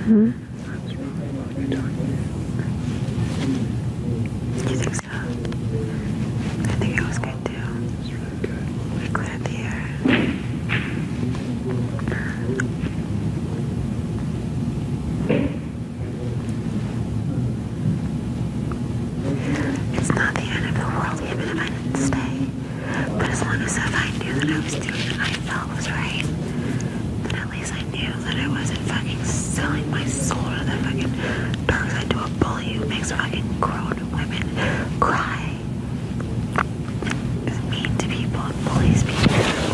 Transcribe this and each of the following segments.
Hmm? You think so? I think it was good too. It's really good. We cleared the air. It's not the end of the world even if I didn't stay. But as long as if I knew that I was doing what I felt was right, then at least I knew that I wasn't fucking selling my soul to the fucking dark side to a bully who makes fucking grown women cry. Is mean to people and bullies people.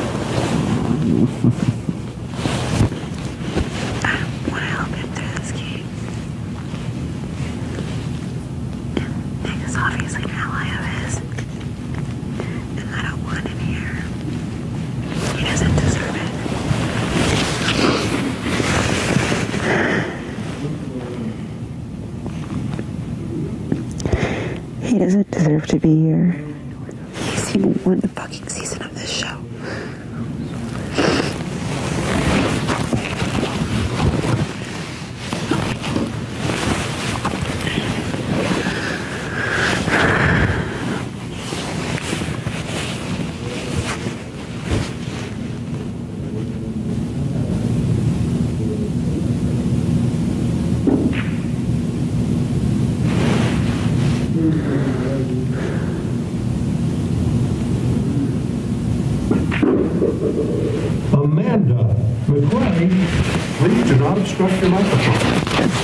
I want to help him through this game. And Nick is obviously an ally of his. And I don't want him here. He doesn't deserve it. He doesn't deserve to be here. He's seen one fucking season of this show. Amanda McRae, please do not obstruct your microphone.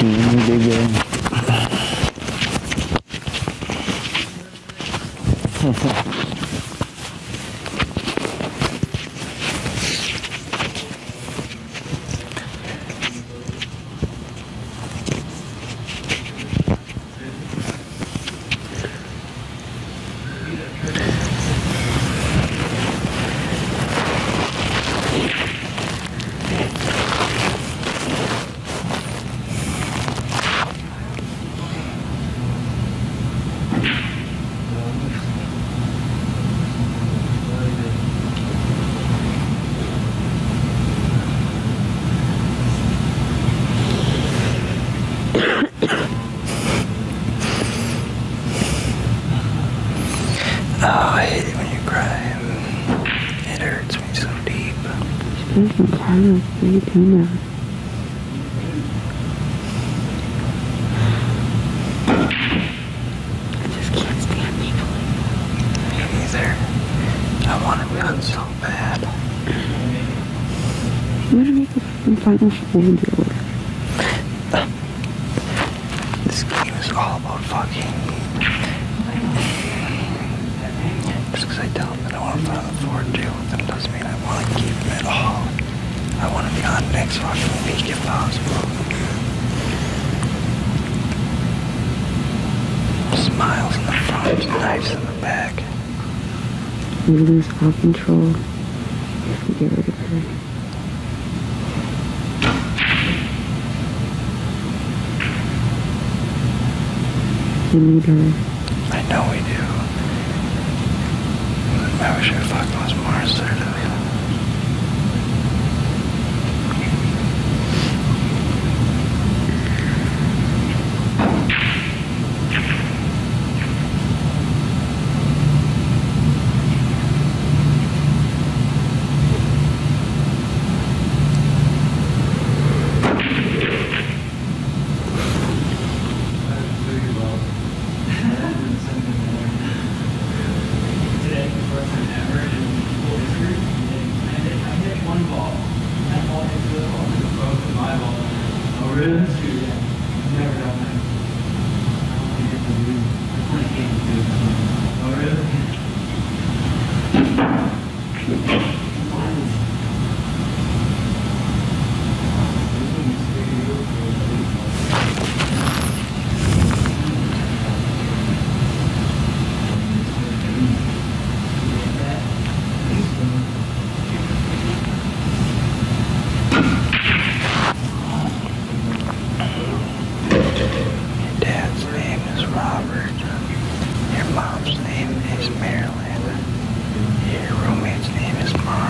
Oh, I hate it when you cry. It hurts me so deep. What are you doing now? I just can't stand people. Me neither. I want it done so bad. You want to make a fucking final four deal. This game is all about fucking. Just because I tell them that I want to find the Ford deal with them doesn't mean I want to keep them at all. I want to be on next fucking week if possible. Smiles in the front, knives in the back. We lose all control if we get rid of her. We need her. I know we do. I wish I fucking was more assertive. Your mom's name is Marilyn. Your roommate's name is Mark.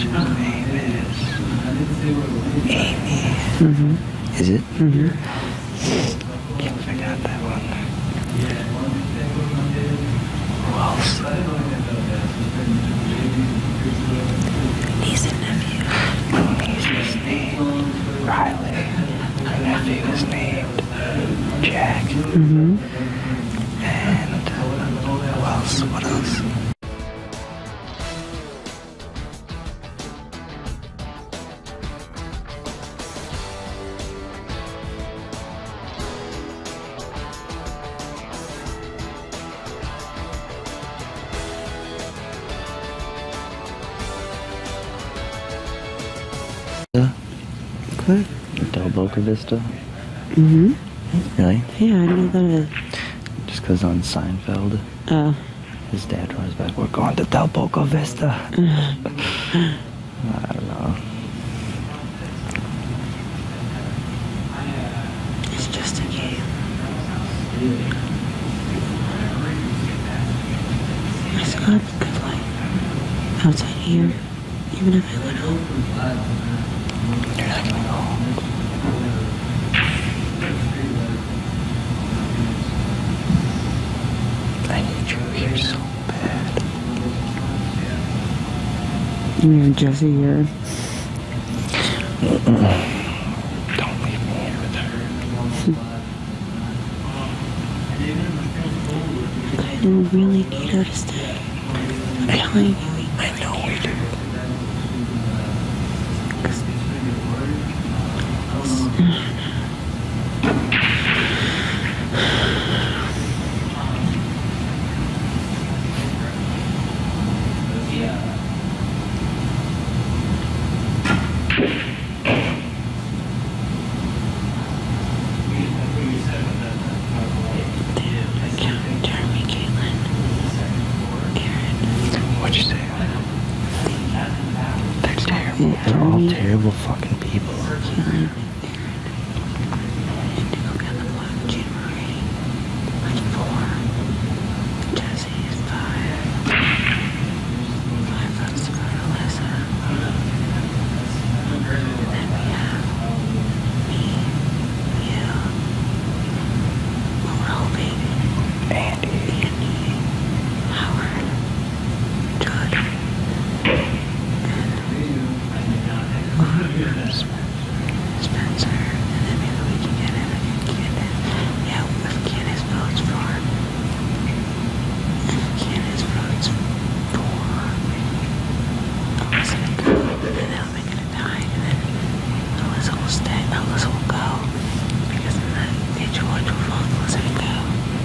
name is Amy. Mm-hmm. Is it? Mm-hmm. Can't figure out that one. Who else? Niece and nephew. My niece is named Riley. My nephew is named Jack. Mm-hmm. And who else? What else? What? Del Boca Vista? Mm-hmm. Really? Yeah, I know that. Just because on Seinfeld, his dad runs back, we're going to Del Boca Vista. I don't know. It's just a game. I still have a good life outside here, even if I went home. You're not gonna go home. I need you here so bad. You mean Jesse here? Don't leave me here with her. I don't really need her to stay. I'm telling you, I know we do. Jeremy, Caitlin, Aaron. What'd you say? They're terrible. They're all terrible fucking people. Caitlin, Aaron, Indigo got the block, Jean Marie, that's 4, Jesse is 5, 5 votes to go to Alyssa, and then we have me, you, what we're hoping, Andy. Howard, Judd, and Spencer, and then maybe we can get him and Candace. Yeah, if Candace votes for, Alyssa to go, and then that'll make it a tie, and then Alyssa will stay, Alyssa will go, because then the George will vote Alyssa to go.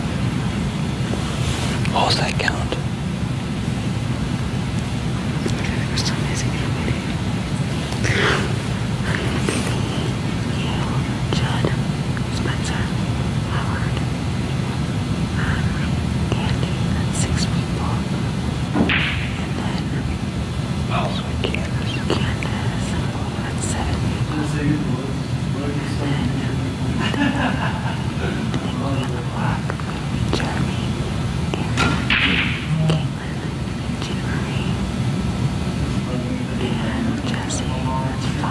What was that count? We're still missing everybody. You, Judd, Spencer, Howard, Andy, that's 6 people. And then Sweet Candace. Candace, that's 7 people. And then on the block, Jeremy, Aaron, Caitlin, Jean Marie, and Jesse, that's 5.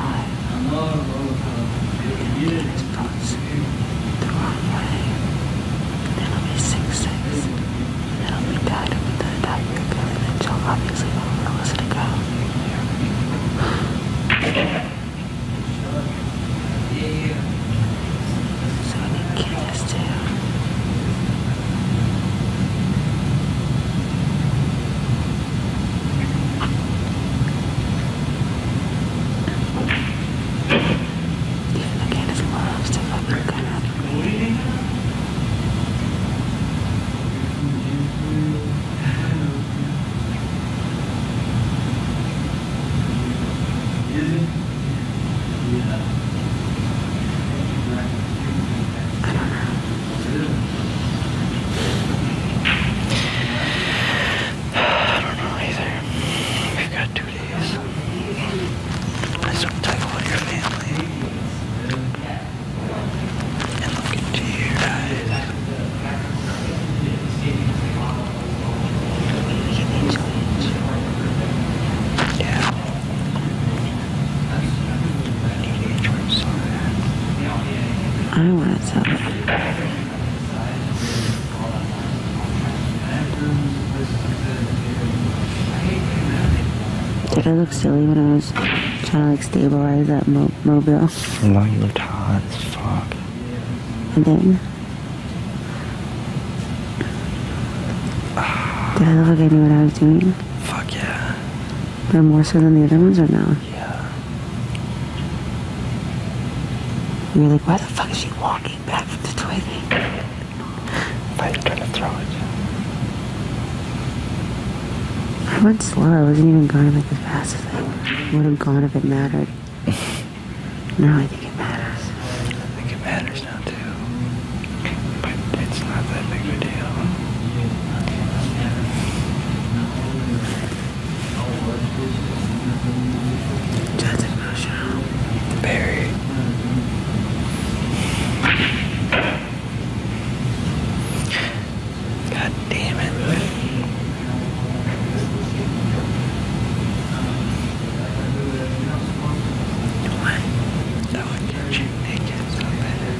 And Candace votes the wrong way. That'll be 6-6. That'll be tied up with the tiebreaker, and then she'll obviously vote for Alyssa to go. So I need Candace too. Even though Candace loves to fucking cut out for me. I don't know either. We've got 2 days. I just want to talk about your family. And look into your eyes. Yeah. I want to tell it. Did I look silly when I was trying to like stabilize that mobile? No, you looked hot as fuck. I did. Did I look like I knew what I was doing? Fuck yeah. But more so than the other ones or no? Yeah. You were like, why the fuck is she walking back from the toy thing? I was trying to throw it. I went slow. I wasn't even going like as fast as I would have gone if it mattered. No, I think it matters. I think it matters now too. But it's not that big of a deal. Just emotional. Very. God damn it. What? That would get you naked so bad.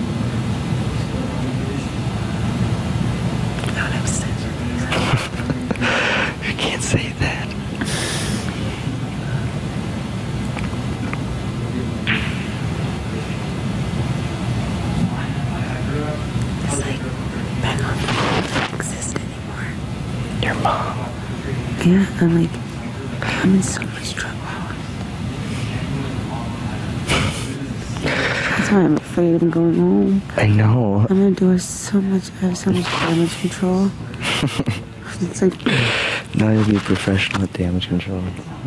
I don't have sex with these. You can't say that. It's like back on the phone doesn't exist anymore. Your mom. Yeah, I'm like, I'm in so much trouble. That's why I'm afraid of going home. I know. I'm gonna do so much. I have so much damage control. It's like, Now you'll be a professional at damage control.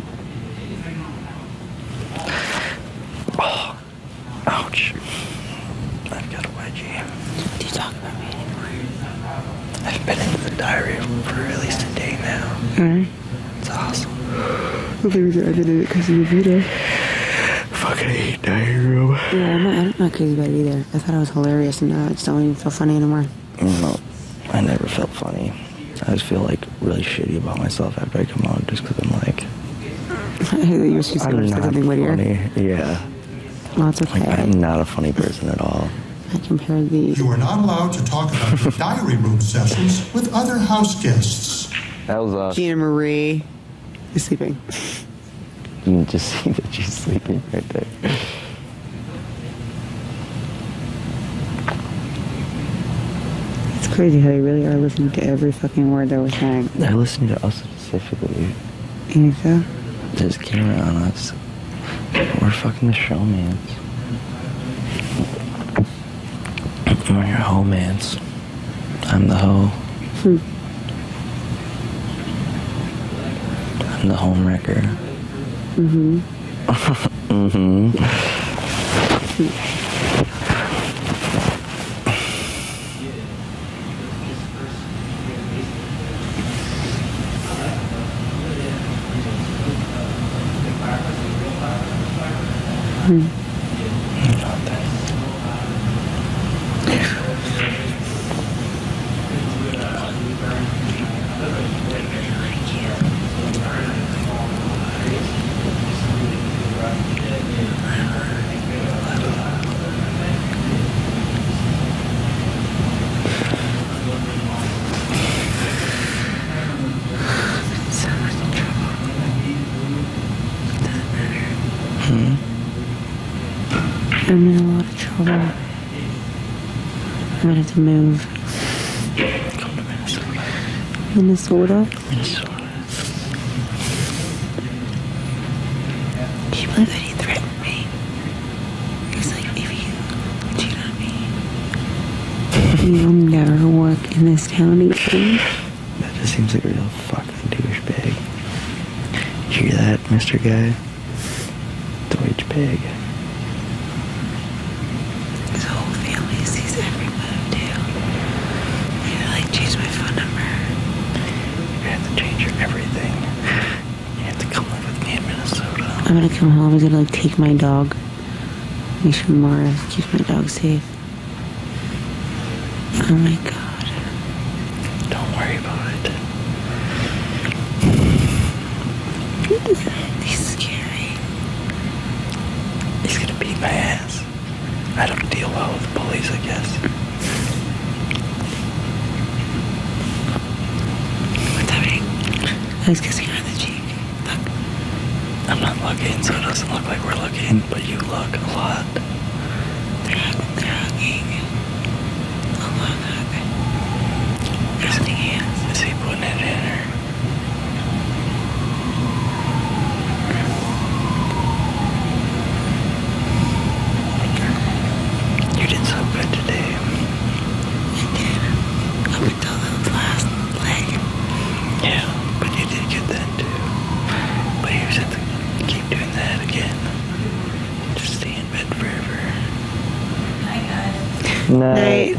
Oh, ouch. I've got a wedgie. do you talk about me anymore? I've been into the diary for at least a day now. Alright. It's awesome. I think we did it because of your video. Fucking hate diary room. Yeah, I'm not crazy about it either. I thought it was hilarious and now I just don't even feel funny anymore. No, I never felt funny. I just feel like really shitty about myself after I come out just because I'm like, I hate that you were just going to say something wittier. funny. Yeah. Well, it's okay. Like, I'm not a funny person at all. I compared the... You are not allowed to talk about your diary room sessions with other house guests. That was Gina Marie is sleeping. You can just see that she's sleeping right there. It's crazy how they really are listening to every fucking word that we're saying. They're listening to us specifically. You think so? There's a camera on us. We're fucking the showmans. We're your hoe-mans. I'm the hoe. I'm the home wrecker. Mm-hmm. Mm-hmm. I'm in a lot of trouble. I'm gonna have to move. Come to Minnesota. Minnesota? Minnesota. Can you believe that he threatened me? He was like, if you cheat on me, you'll never work in this town again. That just seems like a real fucking douchebag. You hear that, Mr. Guy? Deutsch pig. His whole family sees every move, too. They like change my phone number. You have to change your everything. You have to come live with me in Minnesota. I'm gonna come home. He's gonna like take my dog. Make sure Mara keeps my dog safe. Oh my god. Don't worry about it. He's scary. He's gonna beat my ass. I don't deal well with bull. ways, I guess. What's happening? He's kissing her on the cheek. Look. I'm not looking, so it doesn't look like we're looking, but you look a lot. They're hugging. A long hug. They're holding hands. Is he putting it in her? You did so good today. I did. Up until the last leg. Yeah, but you did good then too. But you just have to keep doing that again. Just stay in bed forever. Night, guys. Night.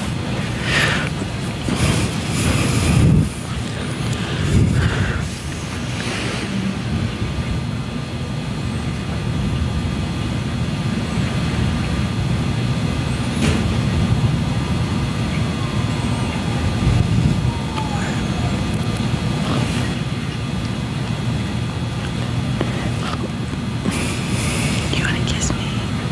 You wanna kiss me?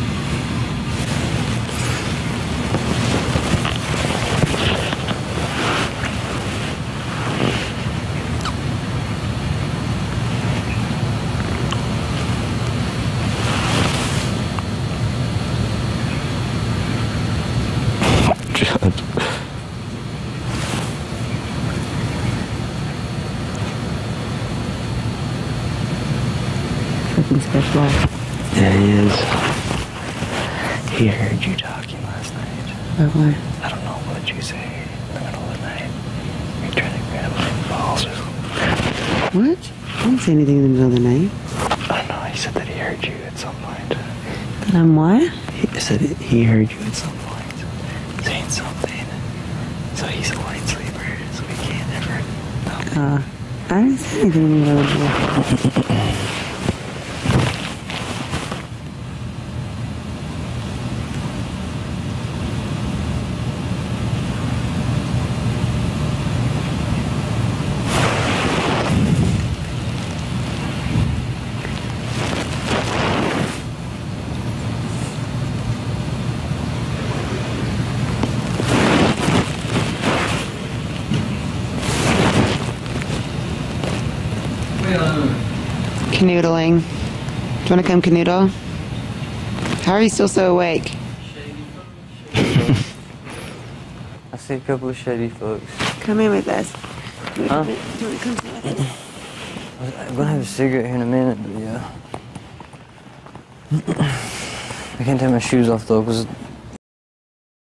Fucking special. Yeah, he is. He heard you talking last night. About what? I don't know what you say in the middle of the night. You're trying to grab my balls or something. What? I didn't say anything in the middle of the night. I don't know, he said that he heard you at some point. That I'm what? He said he heard you at some point saying something. So he's a light sleeper, so we can't ever know. I didn't say anything in the middle of the night. Canoodling. Do you want to come canoodle? How are you still so awake? I see a couple of shady folks. Come in with us. Huh? Do you want to come sit with us? I'm gonna have a cigarette here in a minute, but yeah. I can't take my shoes off though, because